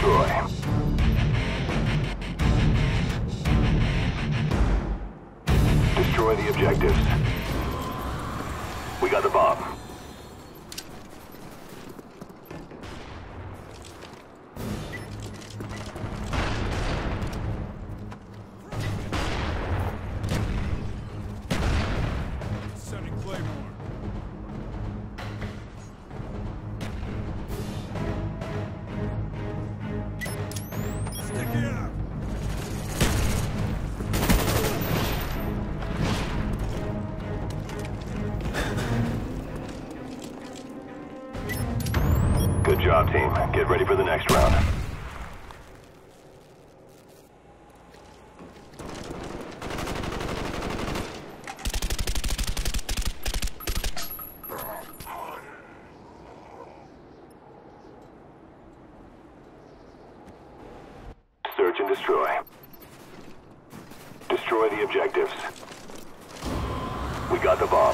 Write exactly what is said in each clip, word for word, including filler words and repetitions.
destroy. Destroy the objectives. We got the bomb. Good job, team. Get ready for the next round. Search and destroy. Destroy the objectives. We got the bomb.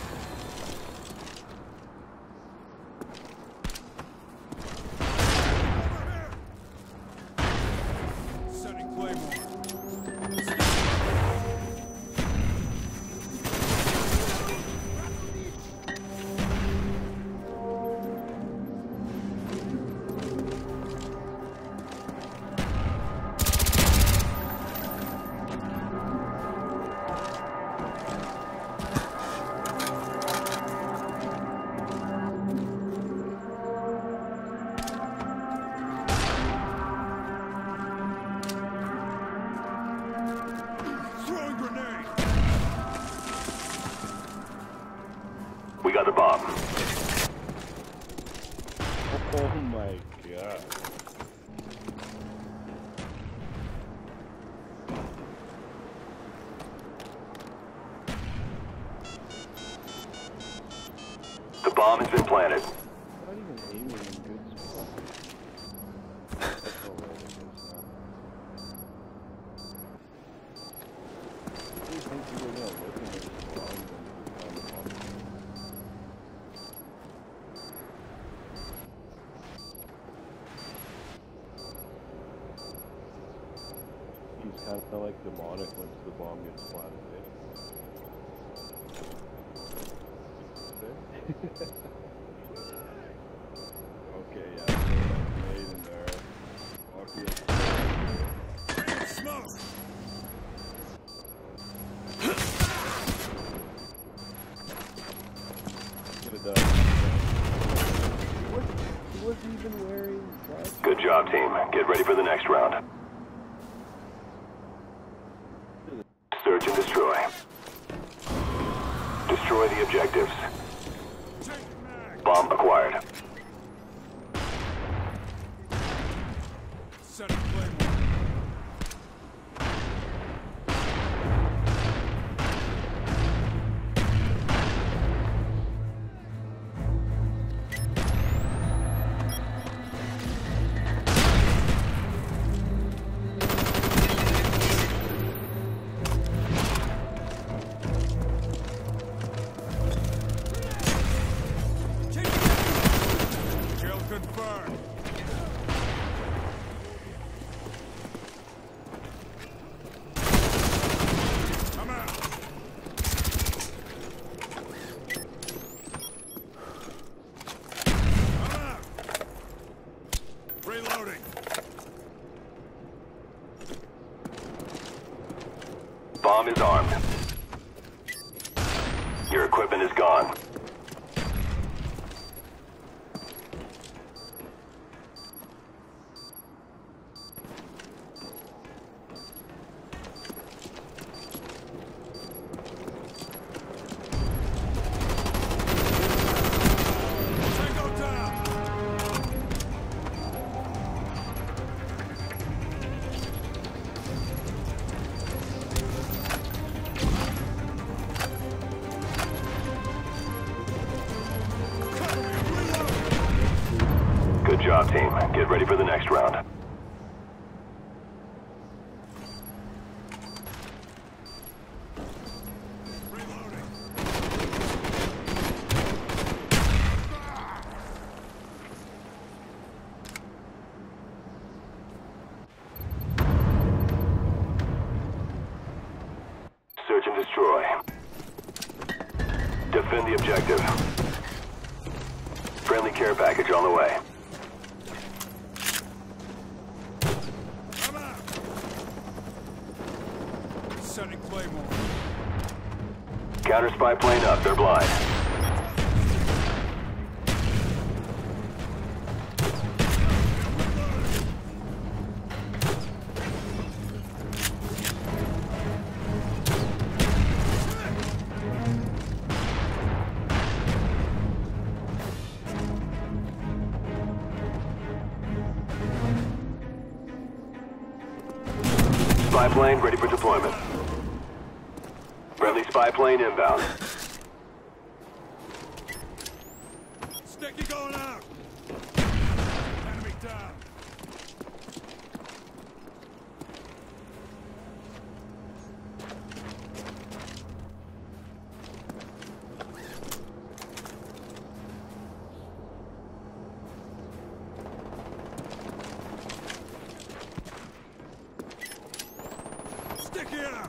We got the bomb. Oh my god. The bomb has been planted. Not even aiming in good spot. That's all right, I guess not. Do you think people are not looking at this bomb and find the bomb? He's kind of like demonic once the bomb gets planted. Okay, yeah, made in there. Obvious. Smoke! Get it done. What? He wasn't even wearing glasses. Good job, team. Get ready for the next round. Search and destroy. Destroy the objectives. Bomb acquired. Setting claymore. Kill confirmed. I'm out. I'm out. Reloading. Bomb is armed. Your equipment is gone. Tango down. Good job, team. Get ready for the next round. and destroy. Defend the objective. Friendly care package on the way. I'm out. Setting Claymore. Counter spy plane up. They're blind. Spy plane ready for deployment. Friendly spy plane inbound. Sticky going out. Enemy down. Sticky out.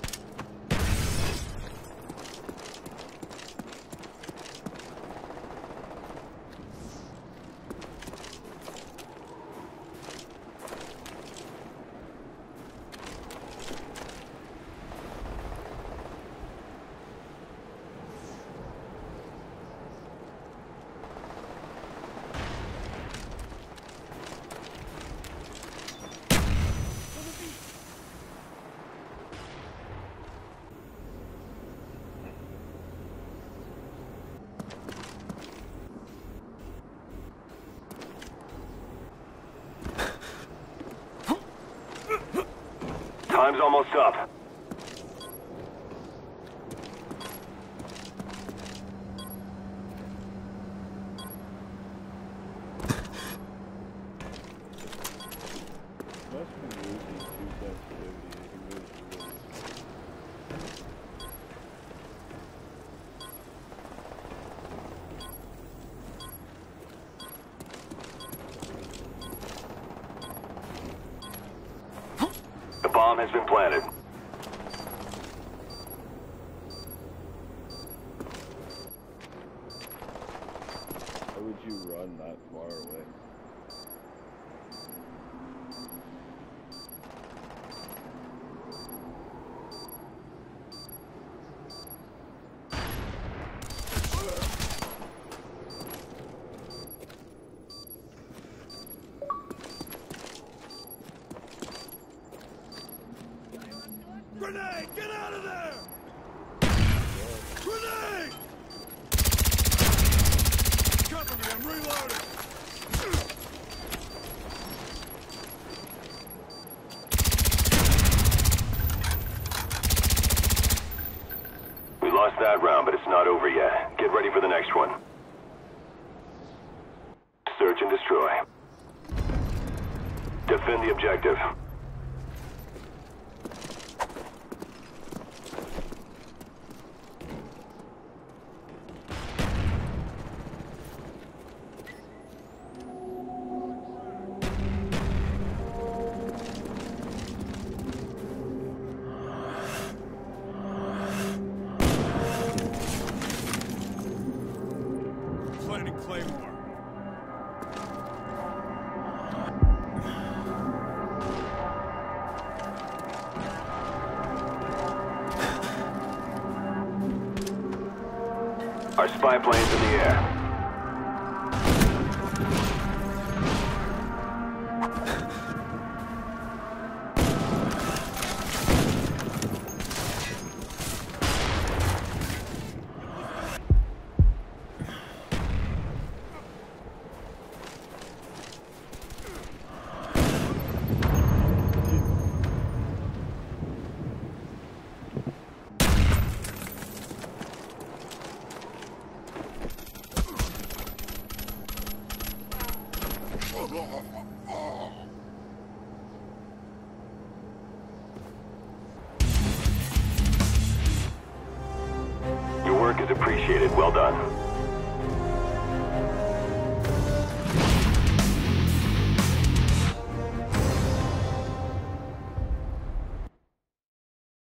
Time's almost up. Must be losing two sensitivity. He moves really. The bomb has been planted. Why would you run that far away? Grenade! Get out of there! Grenade! Cover me, I'm reloading! We lost that round, but it's not over yet. Get ready for the next one. Search and destroy. Defend the objective. Planting Claymore. Our spy plane's in the air. Your work is appreciated. Well done.